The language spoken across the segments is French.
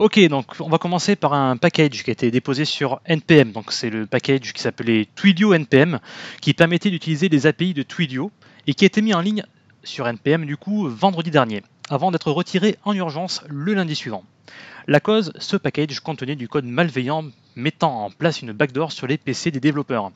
Ok, donc on va commencer par un package qui a été déposé sur NPM. Donc c'est le package qui s'appelait Twidio NPM, qui permettait d'utiliser les API de Twidio et qui a été mis en ligne sur NPM du coup vendredi dernier, avant d'être retiré en urgence le lundi suivant. La cause, ce package contenait du code malveillant mettant en place une backdoor sur les PC des développeurs.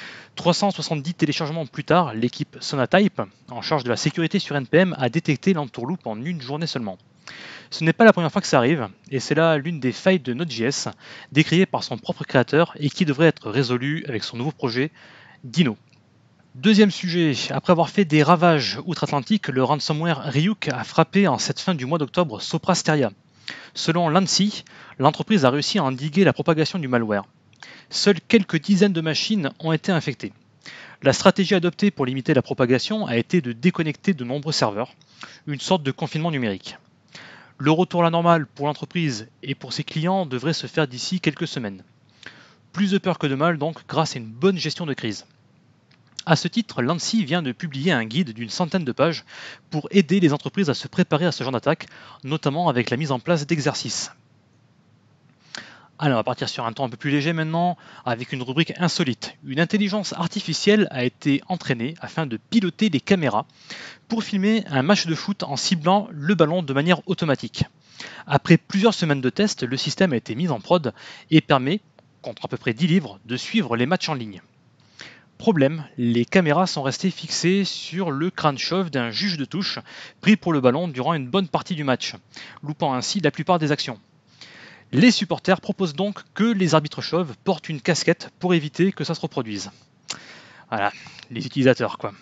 370 téléchargements plus tard, l'équipe Sonatype, en charge de la sécurité sur NPM, a détecté l'entourloupe en une journée seulement. Ce n'est pas la première fois que ça arrive, et c'est là l'une des failles de Node.js, décriée par son propre créateur et qui devrait être résolue avec son nouveau projet Dino. Deuxième sujet, après avoir fait des ravages outre-Atlantique, le ransomware Ryuk a frappé en cette fin du mois d'octobre Sopra Steria. Selon l'ANSSI, l'entreprise a réussi à endiguer la propagation du malware. Seules quelques dizaines de machines ont été infectées. La stratégie adoptée pour limiter la propagation a été de déconnecter de nombreux serveurs, une sorte de confinement numérique. Le retour à la normale pour l'entreprise et pour ses clients devrait se faire d'ici quelques semaines. Plus de peur que de mal donc grâce à une bonne gestion de crise. À ce titre, l'ANSSI vient de publier un guide d'une centaine de pages pour aider les entreprises à se préparer à ce genre d'attaque, notamment avec la mise en place d'exercices. Allez, on va partir sur un ton un peu plus léger maintenant, avec une rubrique insolite. Une intelligence artificielle a été entraînée afin de piloter les caméras pour filmer un match de foot en ciblant le ballon de manière automatique. Après plusieurs semaines de tests, le système a été mis en prod et permet, contre à peu près 10 livres, de suivre les matchs en ligne. Problème, les caméras sont restées fixées sur le crâne chauve d'un juge de touche pris pour le ballon durant une bonne partie du match, loupant ainsi la plupart des actions. Les supporters proposent donc que les arbitres chauves portent une casquette pour éviter que ça se reproduise. Voilà, les utilisateurs quoi.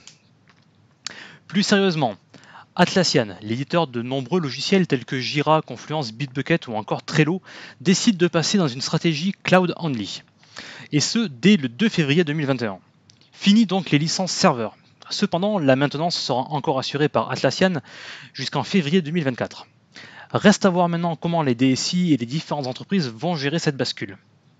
Plus sérieusement, Atlassian, l'éditeur de nombreux logiciels tels que Jira, Confluence, Bitbucket ou encore Trello, décide de passer dans une stratégie cloud only. Et ce, dès le 2 février 2021. Fini donc les licences serveurs. Cependant, la maintenance sera encore assurée par Atlassian jusqu'en février 2024. Reste à voir maintenant comment les DSI et les différentes entreprises vont gérer cette bascule.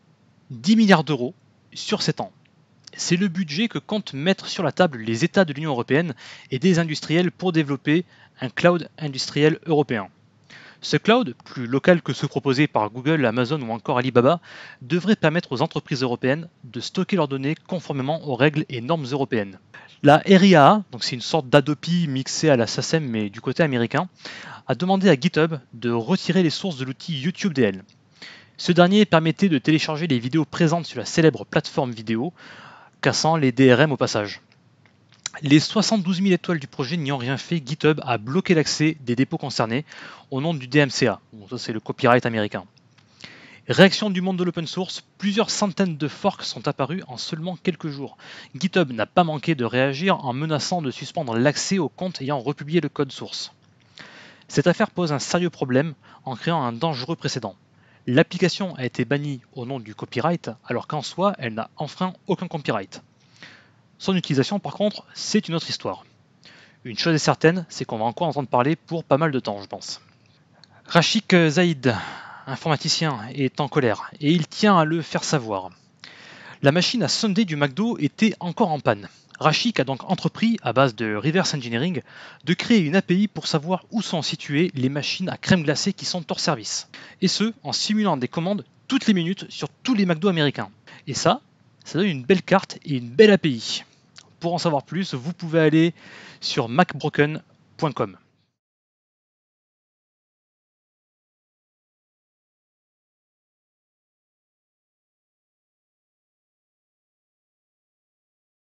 10 milliards d'euros sur 7 ans. C'est le budget que comptent mettre sur la table les États de l'Union européenne et des industriels pour développer un cloud industriel européen. Ce cloud, plus local que ceux proposés par Google, Amazon ou encore Alibaba, devrait permettre aux entreprises européennes de stocker leurs données conformément aux règles et normes européennes. La RIAA, donc c'est une sorte d'Adopi mixée à la SACEM mais du côté américain, a demandé à GitHub de retirer les sources de l'outil YouTube DL. Ce dernier permettait de télécharger les vidéos présentes sur la célèbre plateforme vidéo, cassant les DRM au passage. Les 72 000 étoiles du projet n'y ont rien fait, GitHub a bloqué l'accès des dépôts concernés au nom du DMCA, bon, ça c'est le copyright américain. Réaction du monde de l'open source, plusieurs centaines de forks sont apparus en seulement quelques jours. GitHub n'a pas manqué de réagir en menaçant de suspendre l'accès aux comptes ayant republié le code source. Cette affaire pose un sérieux problème en créant un dangereux précédent. L'application a été bannie au nom du copyright, alors qu'en soi, elle n'a enfreint aucun copyright. Son utilisation, par contre, c'est une autre histoire. Une chose est certaine, c'est qu'on va encore entendre parler pour pas mal de temps, je pense. Rachik Zaïd, informaticien, est en colère, et il tient à le faire savoir. La machine à Sunday du McDo était encore en panne. Rachik a donc entrepris, à base de reverse engineering, de créer une API pour savoir où sont situées les machines à crème glacée qui sont hors service. Et ce, en simulant des commandes toutes les minutes sur tous les McDo américains. Et ça donne une belle carte et une belle API. Pour en savoir plus, vous pouvez aller sur macbroken.com.